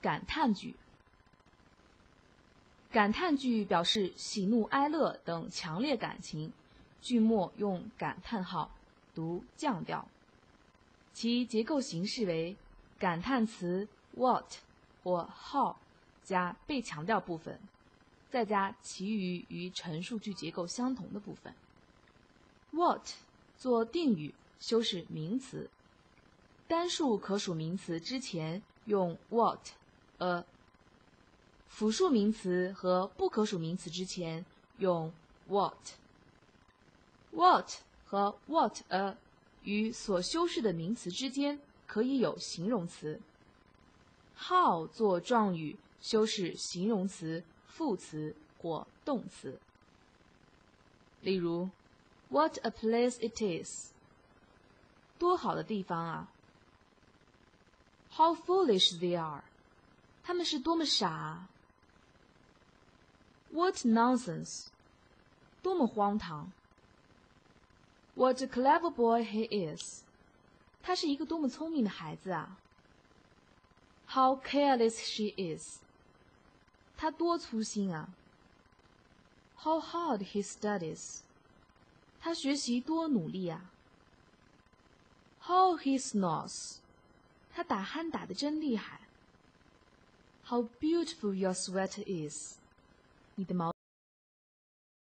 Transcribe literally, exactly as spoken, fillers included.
感叹句。感叹句表示喜怒哀乐等强烈感情，句末用感叹号，读降调。其结构形式为感叹词 what 或 how 加被强调部分，再加其余与陈述句结构相同的部分。what 做定语，修饰名词，单数可数名词之前用 what a， 复数名词和不可数名词之前用 what。 what 和 what a 与所修饰的名词之间可以有形容词。 how 做状语，修饰形容词、副词或动词。例如 What a place it is， 多好的地方啊。 How foolish they are， 他们是多么傻啊。 What nonsense， 多么荒唐。 What a clever boy he is， 他是一个多么聪明的孩子啊。 How careless she is， 他多粗心啊。 How hard he studies， 他学习多努力啊。 How he snores， 他打鼾打得真厉害。 How beautiful your sweater is， 你的毛